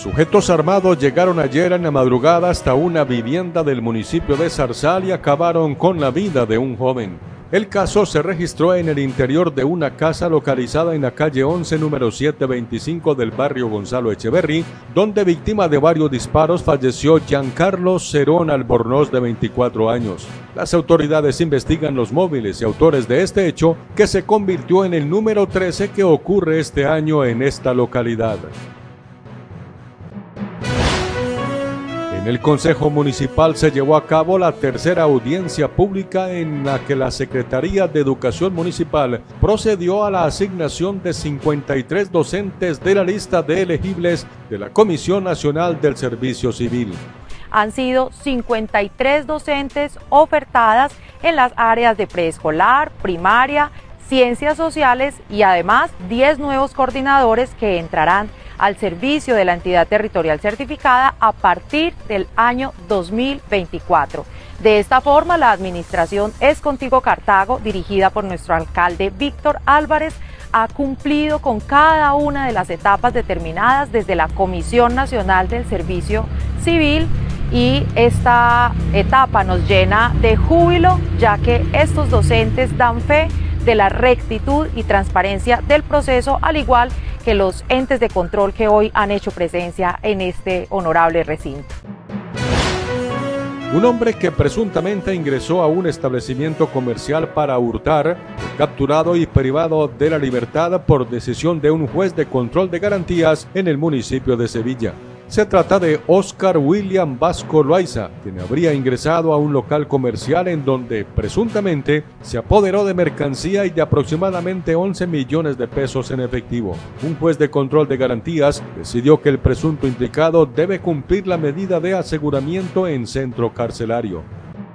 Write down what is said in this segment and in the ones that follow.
Sujetos armados llegaron ayer en la madrugada hasta una vivienda del municipio de Zarzal y acabaron con la vida de un joven. El caso se registró en el interior de una casa localizada en la calle 11, número 725 del barrio Gonzalo Echeverry, donde víctima de varios disparos falleció Giancarlo Cerón Albornoz, de 24 años. Las autoridades investigan los móviles y autores de este hecho, que se convirtió en el número 13 que ocurre este año en esta localidad. En el Consejo Municipal se llevó a cabo la tercera audiencia pública en la que la Secretaría de Educación Municipal procedió a la asignación de 53 docentes de la lista de elegibles de la Comisión Nacional del Servicio Civil. Han sido 53 docentes ofertadas en las áreas de preescolar, primaria, ciencias sociales y además 10 nuevos coordinadores que entrarán al servicio de la entidad territorial certificada a partir del año 2024. De esta forma, la administración Es Contigo Cartago, dirigida por nuestro alcalde Víctor Álvarez, ha cumplido con cada una de las etapas determinadas desde la Comisión Nacional del Servicio Civil, y esta etapa nos llena de júbilo, ya que estos docentes dan fe de la rectitud y transparencia del proceso, al igual que los entes de control que hoy han hecho presencia en este honorable recinto. Un hombre que presuntamente ingresó a un establecimiento comercial para hurtar fue capturado y privado de la libertad por decisión de un juez de control de garantías en el municipio de Sevilla. Se trata de Oscar William Vasco Loaiza, quien habría ingresado a un local comercial en donde presuntamente se apoderó de mercancía y de aproximadamente 11 millones de pesos en efectivo. Un juez de control de garantías decidió que el presunto implicado debe cumplir la medida de aseguramiento en centro carcelario.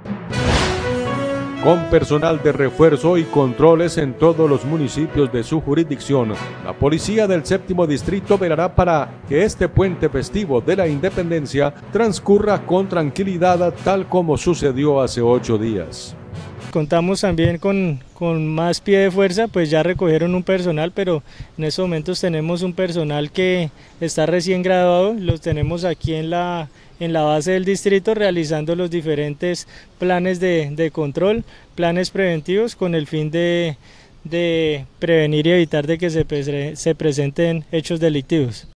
Con personal de refuerzo y controles en todos los municipios de su jurisdicción, la policía del séptimo distrito velará para que este puente festivo de la Independencia transcurra con tranquilidad, tal como sucedió hace 8 días. Contamos también con más pie de fuerza, pues ya recogieron un personal, pero en estos momentos tenemos un personal que está recién graduado, los tenemos aquí en la base del distrito realizando los diferentes planes de control, planes preventivos con el fin de prevenir y evitar de que se presenten hechos delictivos.